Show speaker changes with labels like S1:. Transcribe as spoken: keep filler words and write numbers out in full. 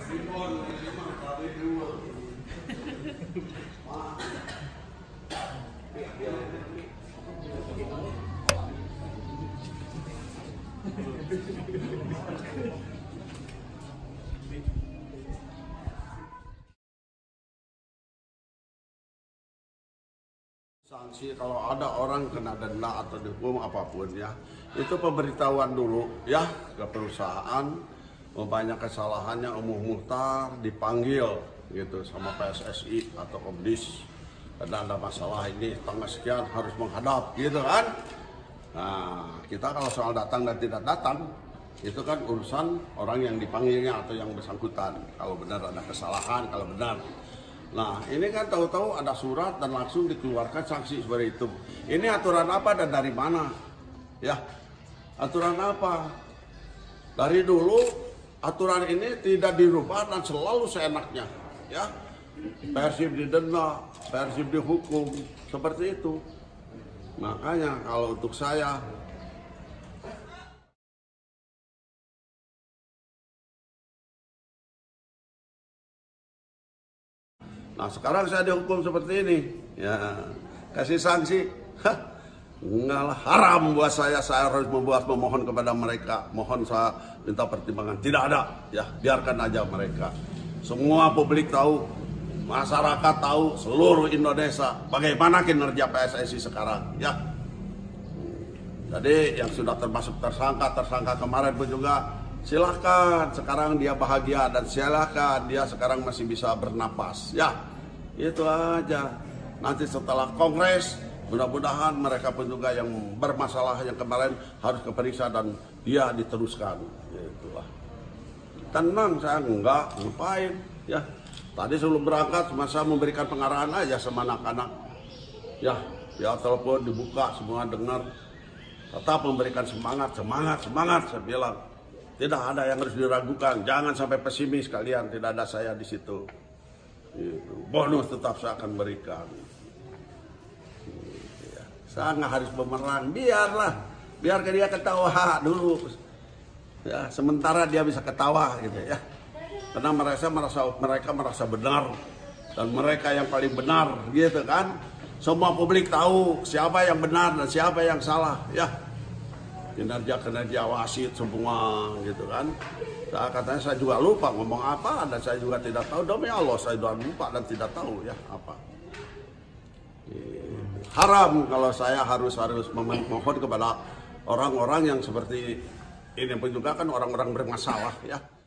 S1: Sanksi kalau ada orang kena denda atau dihukum apapun ya, itu pemberitahuan dulu ya ke perusahaan, banyak kesalahannya Umuh Muhtar dipanggil gitu sama P S S I atau Komdis, karena ada masalah ini tanggal sekian harus menghadap gitu kan. Nah kita kalau soal datang dan tidak datang itu kan urusan orang yang dipanggilnya atau yang bersangkutan, kalau benar ada kesalahan, kalau benar. Nah ini kan tahu-tahu ada surat dan langsung dikeluarkan sanksi seperti itu. Ini aturan apa dan dari mana? Ya, aturan apa? Dari dulu aturan ini tidak dirubah dan selalu seenaknya. Ya, Persib didenda, Persib dihukum, seperti itu. Makanya kalau untuk saya, nah sekarang saya dihukum seperti ini, ya kasih sanksi, hah, enggak lah, haram buat saya, saya harus membuat memohon kepada mereka, mohon saya minta pertimbangan, tidak ada, ya biarkan aja mereka. Semua publik tahu, masyarakat tahu, seluruh Indonesia bagaimana kinerja P S S I sekarang, ya. Jadi yang sudah termasuk tersangka, tersangka kemarin pun juga silahkan, sekarang dia bahagia dan silahkan dia sekarang masih bisa bernapas, ya. Itu aja. Nanti setelah kongres, mudah-mudahan mereka pun juga yang bermasalah yang kemarin harus keperiksa dan dia diteruskan. Itulah. Tenang, saya enggak ngapain, ya. Tadi sebelum berangkat cuma saya memberikan pengarahan aja sama anak-anak. Ya, ya telepon dibuka, semua dengar. Tetap memberikan semangat, semangat, semangat, saya bilang. Tidak ada yang harus diragukan, jangan sampai pesimis kalian, tidak ada saya di situ. Gitu. Bonus tetap saya akan berikan. Gitu ya. Saya nggak harus memerang, biarlah, biar dia ketawa dulu. Ya, sementara dia bisa ketawa gitu ya. Karena mereka merasa mereka merasa benar dan mereka yang paling benar, gitu kan. Semua publik tahu siapa yang benar dan siapa yang salah, ya. Kinerja-kinerja wasit semua gitu kan. Saya katanya saya juga lupa ngomong apa dan saya juga tidak tahu, demi Allah saya sudah lupa dan tidak tahu ya apa. Haram kalau saya harus harus memohon kepada orang-orang yang seperti ini pun juga kan orang-orang bermasalah ya.